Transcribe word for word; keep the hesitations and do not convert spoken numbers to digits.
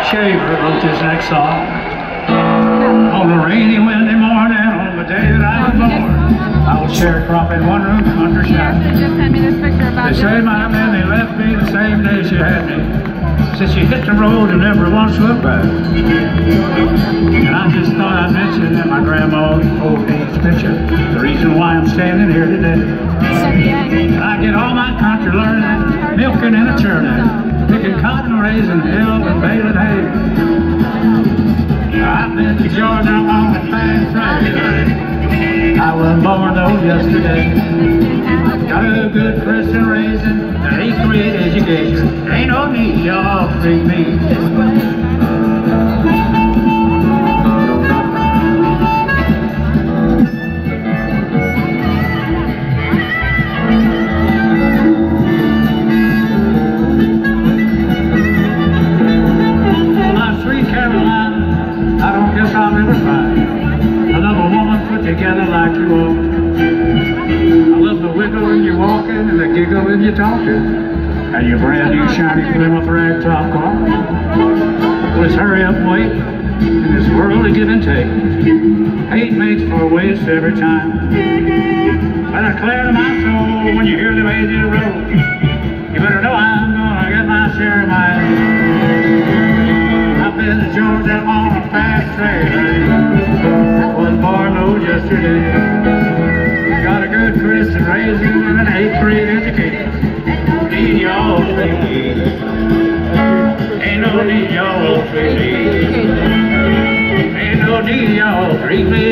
Shaver wrote this next song. On a rainy, windy morning, on the day that I was born, I was sharecropping one room countryside. They say my mammy left me the same day she had me. Said she hit the road and never once looked back. And I just thought I'd mention that my grandma's old age picture, the reason why I'm standing here today. And I get all my country learning, milking and a churning, picking cotton, raising hill and baling hay. I've been to Georgia on the fast track. I was born though yesterday. Got a good Christian raising, an eighth grade education. Ain't no need y'all treat me this way. I'll never find another woman put together like you all. I love the wiggle when you're walking and the giggle when you're talking, and your brand new shiny Plymouth ragtop car. Let's hurry up and wait in this world of give and take. Hate makes for a waste every time. But I clear to my soul when you hear the way you roll. You better know I'm gonna get my share of mine. I've been to Georgia on a fast train. I was born though yesterday. Got a good Christian raising and an eighth grade education. Need y'all treat me. Ain't no need y'all treat me. Ain't no need y'all treat me.